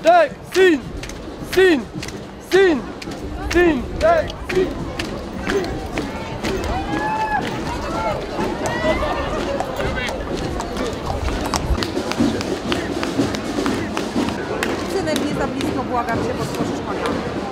tak, syn, syn, syn, syn, tak, syn. Synek, nie za blisko, błagam cię, bo stworzysz konia.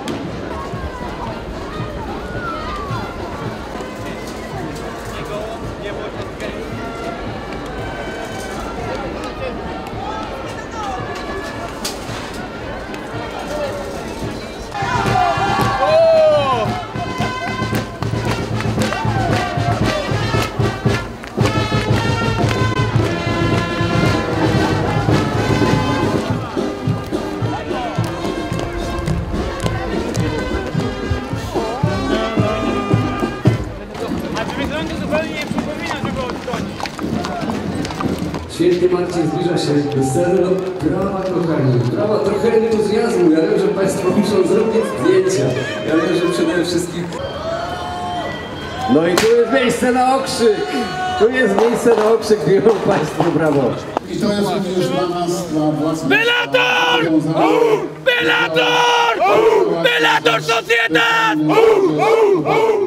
Święty Marcin zbliża się do sceny. Brawa, kochani, brawa, trochę entuzjazmu. Ja wiem, że Państwo muszą zrobić zdjęcia. Ja wiem, że przede wszystkim... No i tu jest miejsce na okrzyk! Tu jest miejsce na okrzyk, wielu Państwu, brawo! I to jest również dla nas, dla władz... Bellator! Bellator! Bellator Sociedad!